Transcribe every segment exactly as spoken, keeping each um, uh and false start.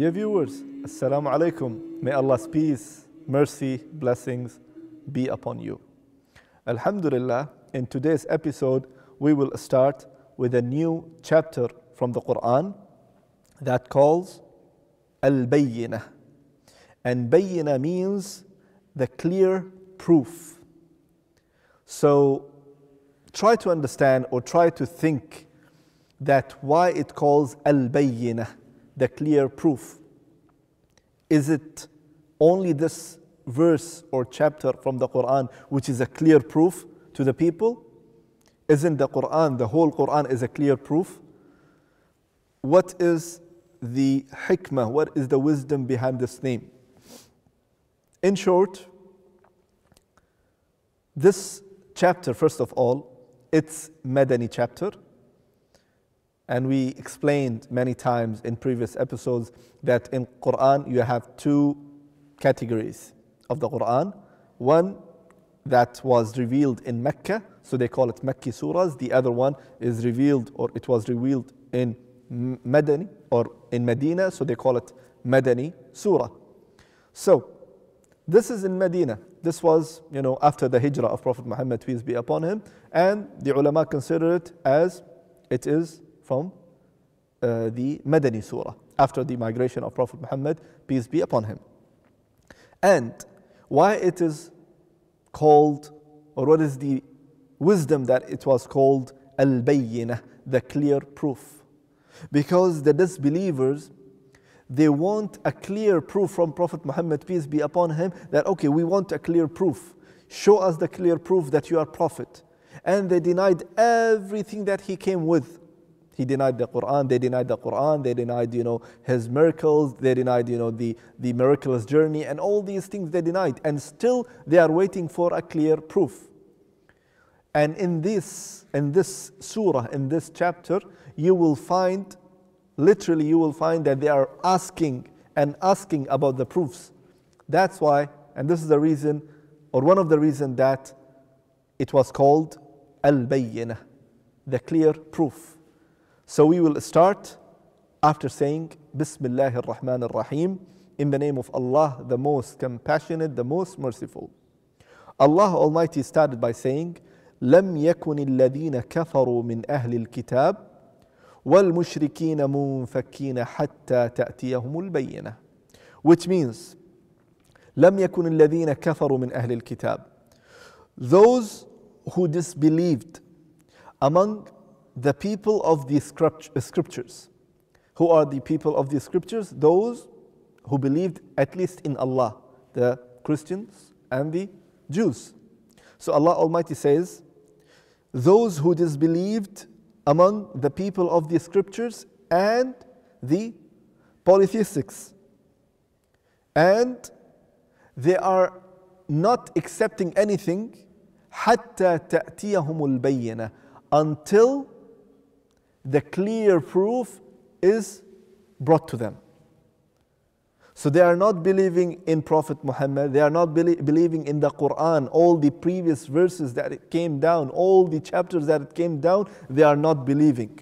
Dear viewers, Assalamu alaikum. May Allah's peace, mercy, blessings be upon you. Alhamdulillah, in today's episode, we will start with a new chapter from the Quran that calls Al-Bayyinah. And Bayyinah means the clear proof. So try to understand or try to think that why it calls Al-Bayyinah, the clear proof. Is it only this verse or chapter from the Quran which is a clear proof to the people? Isn't the Quran, the whole Quran is a clear proof? What is the hikmah, what is the wisdom behind this name? In short, this chapter, first of all, it's Madani chapter. And we explained many times in previous episodes that in Quran you have two categories of the Quran. One that was revealed in Mecca, so they call it Makki surahs. The other one is revealed, or it was revealed in Madani or in Medina, so they call it Madani surah. So this is in Medina. This was, you know, after the hijrah of Prophet Muhammad, peace be upon him, and the ulama consider it as it is from uh, the Madani surah, after the migration of Prophet Muhammad, peace be upon him. And why it is called, or what is the wisdom that it was called Al-Bayyinah, the clear proof? Because the disbelievers, they want a clear proof from Prophet Muhammad, peace be upon him, that okay, we want a clear proof. Show us the clear proof that you are prophet. And they denied everything that he came with. He denied the Quran, they denied the Quran, they denied, you know, his miracles, they denied, you know, the, the miraculous journey, and all these things they denied. And still they are waiting for a clear proof. And in this, in this surah, in this chapter, you will find, literally you will find that they are asking and asking about the proofs. That's why, and this is the reason, or one of the reasons that it was called Al-Bayyinah, the clear proof. So we will start after saying Bismillah ar-Rahman ar-Rahim, in the name of Allah, the most compassionate, the most merciful. Allah Almighty started by saying, لم يكن الذين كفروا من أهل الكتاب والمشركين منفكين حتى تأتيهم البينة. Which means, لم يكن الذين كفروا من أهل الكتاب. Those who disbelieved among the people of the scriptures. Who are the people of the scriptures? Those who believed at least in Allah, the Christians and the Jews. So Allah Almighty says, those who disbelieved among the people of the scriptures and the polytheists. And they are not accepting anything حتى تأتيهم البينة, until the clear proof is brought to them. So they are not believing in Prophet Muhammad, they are not be believing in the Quran, all the previous verses that it came down, all the chapters that it came down, they are not believing.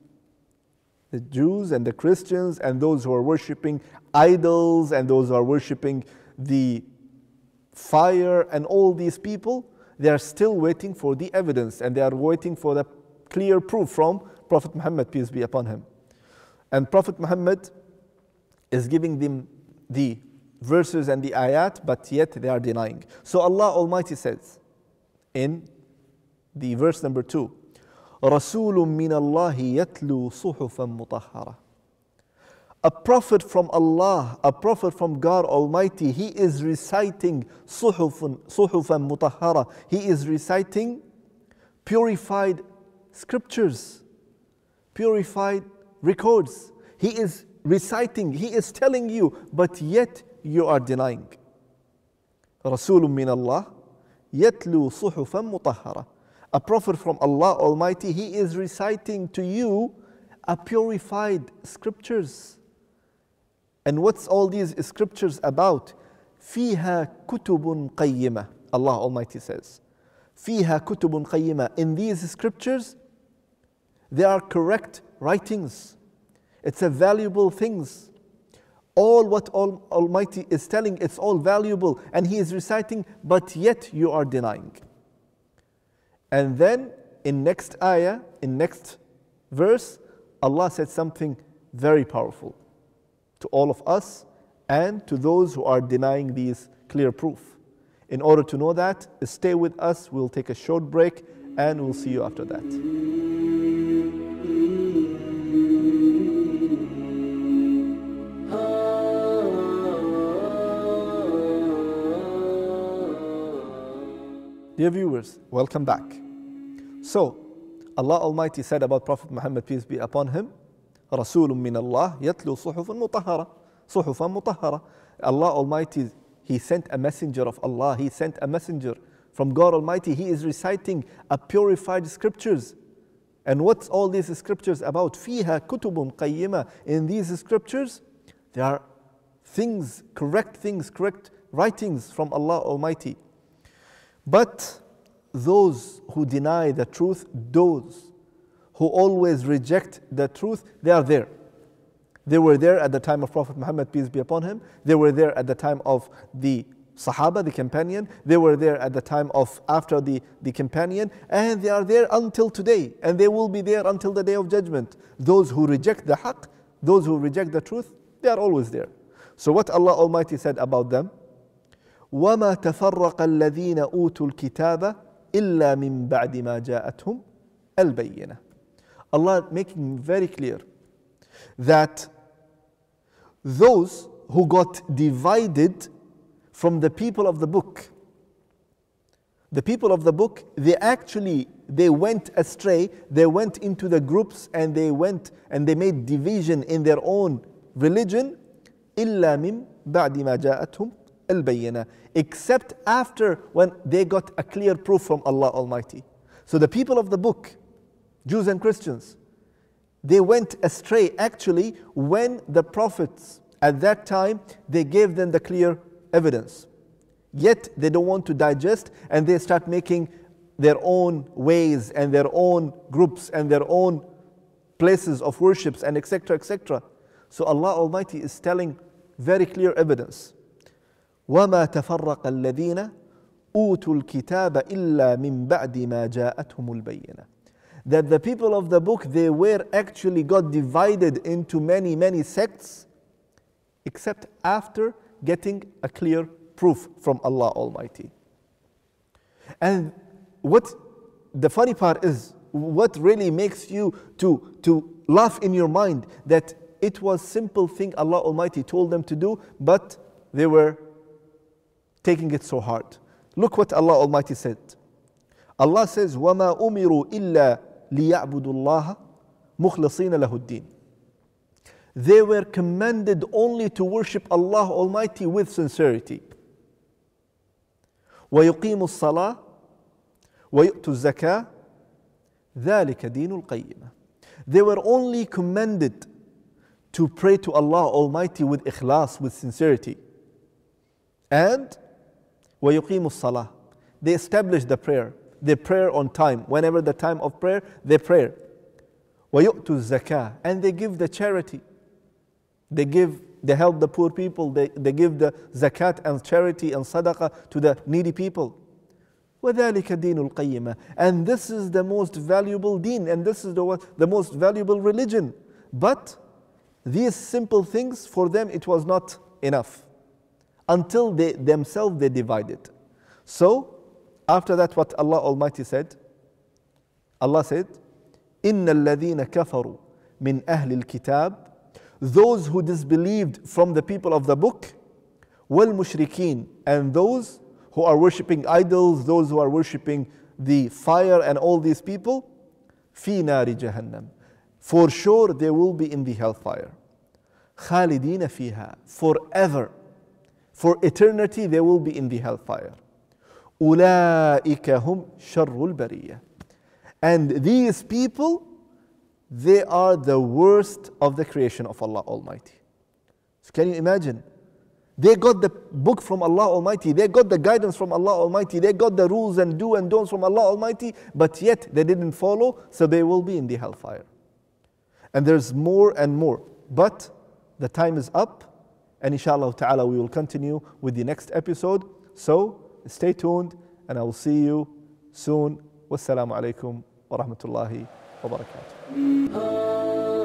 The Jews and the Christians and those who are worshipping idols and those who are worshipping the fire and all these people, they are still waiting for the evidence and they are waiting for the clear proof from Prophet Muhammad, peace be upon him. And Prophet Muhammad is giving them the verses and the ayat, but yet they are denying. So Allah Almighty says in the verse number two, رَسُولٌ مِّنَ اللَّهِ يَتْلُو صُحُفًا مُطَهَّرًا. A prophet from Allah, a prophet from God Almighty, he is reciting صُحُفًا صُحُفًا مُطَهَّرًا. He is reciting purified scriptures, purified records. He is reciting, he is telling you, but yet you are denying. رَسُولٌ مِّنَ اللَّهِ يَتْلُو صُحُفًا مُطَهَّرًا. A prophet from Allah Almighty, he is reciting to you a purified scriptures. And what's all these scriptures about? فِيهَا كُتُبٌ قَيِّمَةٌ. Allah Almighty says, فِيهَا كُتُبٌ قَيِّمَةٌ. In these scriptures, they are correct writings. It's a valuable things. All what Al- Almighty is telling, it's all valuable, and He is reciting, but yet you are denying. And then in next ayah, in next verse, Allah said something very powerful to all of us and to those who are denying these clear proof. In order to know that, stay with us. We'll take a short break and we'll see you after that. Dear viewers, welcome back. So, Allah Almighty said about Prophet Muhammad, peace be upon him, رَسُولٌ مِّنَ اللَّهِ يَتْلُو صُحُفًا مُطَهَّرًا صُحُفًا مُطَهَّرًا. Allah Almighty, He sent a messenger of Allah. He sent a messenger from God Almighty. He is reciting a purified scriptures. And what's all these scriptures about? فِيهَا كُتُبٌ قَيِّمَةٌ. In these scriptures, there are things, correct things, correct writings from Allah Almighty. But those who deny the truth, those who always reject the truth, they are there. They were there at the time of Prophet Muhammad, peace be upon him. They were there at the time of the Sahaba, the companion. They were there at the time of after the, the companion. And they are there until today. And they will be there until the day of judgment. Those who reject the haqq, those who reject the truth, they are always there. So what Allah Almighty said about them, وَمَا تَفَرَّقَ الَّذِينَ أُوتُوا الْكِتَابَ إِلَّا مِن بَعْدِ مَا جَاءَتْهُمْ الْبَيِّنَةُ. Allah making very clear that those who got divided from the people of the book, the people of the book, they actually, they went astray, they went into the groups and they went and they made division in their own religion, إِلَّا مِن بَعْدِ مَا جَاءَتْهُمْ الْبَيِّنَةُ, except after when they got a clear proof from Allah Almighty. So the people of the book, Jews and Christians, they went astray actually when the prophets at that time, they gave them the clear evidence. Yet they don't want to digest and they start making their own ways and their own groups and their own places of worships and et cetera et cetera. So Allah Almighty is telling very clear evidence. وَمَا تَفَرَّقَ الَّذِينَ أُوتُوا الْكِتَابَ إِلَّا مِن بَعْدِ مَا جَاءَتْهُمُ الْبَيِّنَةُ. That the people of the book, they were actually got divided into many, many sects, except after getting a clear proof from Allah Almighty. And what the funny part is, what really makes you to, to laugh in your mind, that it was simple thing Allah Almighty told them to do, but they were taking it so hard. Look what Allah Almighty said. Allah says, وَمَا أُمِرُوا إِلَّا لِيَعْبُدُوا اللَّهَ مُخْلَصِينَ لَهُ الدِّينَ. They were commanded only to worship Allah Almighty with sincerity. وَيُقِيمُوا الصَّلَاةَ وَيُؤْتُوا الزَّكَاةَ ذَلِكَ دِينُ الْقَيِّمَةِ. They were only commanded to pray to Allah Almighty with ikhlas, with sincerity. And وَيُقِيمُوا الصَّلَاةَ. They established the prayer. They pray on time. Whenever the time of prayer, they pray. وَيُؤْتُوا الزَّكَاةَ. And they give the charity. They give, they help the poor people. They, they give the zakat and charity and sadaqah to the needy people. وَذَلِكَ دِينُ الْقَيِّمَةِ. And this is the most valuable deen. And this is the, the most valuable religion. But these simple things, for them it was not enough. Until they themselves they divided. So, after that what Allah Almighty said? Allah said, إِنَّ الَّذِينَ كَفَرُوا مِنْ أَهْلِ الْكِتَابِ. Those who disbelieved from the people of the book, وَالْمُشْرِكِينَ, and those who are worshipping idols, those who are worshipping the fire and all these people, فِي نَارِ جَهَنَّمْ. For sure they will be in the hellfire. خَالِدِينَ فِيهَا. Forever. For eternity they will be in the hellfire. أُولَٰئِكَ هُمْ شَرُّ الْبَرِيَّةِ. And these people, they are the worst of the creation of Allah Almighty. So can you imagine? They got the book from Allah Almighty, they got the guidance from Allah Almighty, they got the rules and do and don'ts from Allah Almighty, but yet they didn't follow, so they will be in the hellfire. And there's more and more, but the time is up, And inshallah ta'ala, we will continue with the next episode. So stay tuned, and I will see you soon. Wassalamu alaikum wa rahmatullahi wa barakatuh.